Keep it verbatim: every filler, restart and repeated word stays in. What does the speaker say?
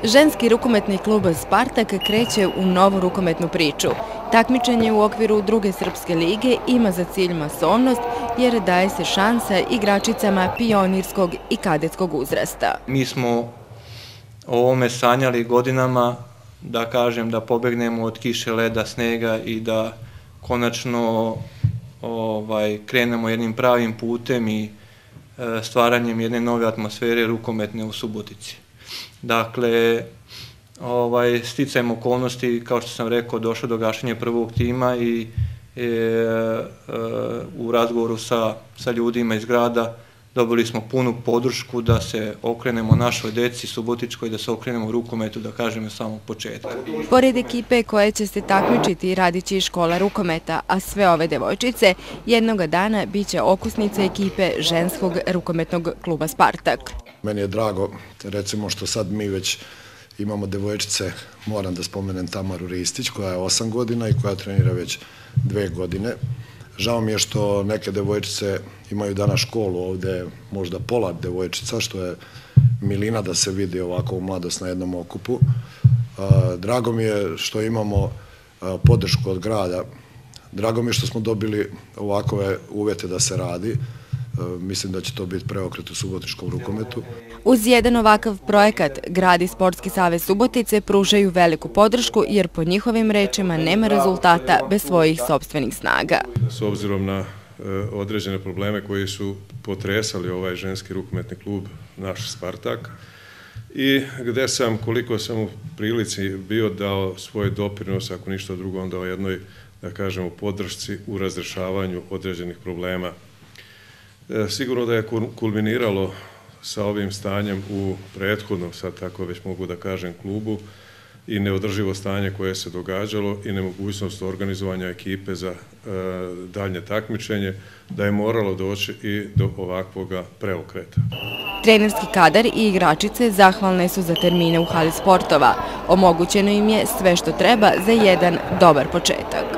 Ženski rukometni klub Spartak kreće u novu rukometnu priču. Takmičenje u okviru druge srpske lige ima za cilj masovnost jer daje se šansa igračicama pionirskog i kadetskog uzrasta. Mi smo o ovome sanjali godinama, da kažem, da pobegnemo od kiše, leda, snega i da konačno ovaj, krenemo jednim pravim putem i e, stvaranjem jedne nove atmosfere rukometne u Subotici. Dakle, ovaj, sticajem okolnosti, kao što sam rekao, došlo do gašenja prvog tima i e, e, u razgovoru sa, sa ljudima iz grada dobili smo punu podršku da se okrenemo našoj deci subotičkoj, da se okrenemo rukometu, da kažemo samog početka. Pored ekipe koje će se takmičiti radit će i škola rukometa, a sve ove devojčice jednoga dana bit će okusnice ekipe ženskog rukometnog kluba Spartak. Meni je drago, recimo što sad mi već imamo devojčice, moram da spomenem Tamaru Ristić, koja je osam godina i koja trenira već dve godine. Žao mi je što neke devojčice imaju danas školu ovde, možda pola devojčica, što je milina da se vidi ovako mladost na jednom okupu. Drago mi je što imamo podršku od grada. Drago mi je što smo dobili ovakove uvjete da se radi. Mislim da će to biti preokret u subotičkom rukometu. Uz jedan ovakav projekat, grad i Sportski savez Subotice pružaju veliku podršku jer po njihovim rečima nema rezultata bez svojih sopstvenih snaga. S obzirom na određene probleme koji su potresali ovaj ženski rukometni klub, naš Spartak, i gde sam, koliko sam u prilici bio, dao svoj doprinos, ako ništa drugo, onda o jednoj, da kažemo, podršci u razrešavanju određenih problema. Sigurno da je kulminiralo sa ovim stanjem u prethodnom, sad tako već mogu da kažem, klubu i neodrživo stanje koje se događalo i nemogućnost organizovanja ekipe za daljnje takmičenje, da je moralo doći i do ovakvoga preokreta. Trenerski kadar i igračice zahvalne su za termine u hali sportova. Omogućeno im je sve što treba za jedan dobar početak.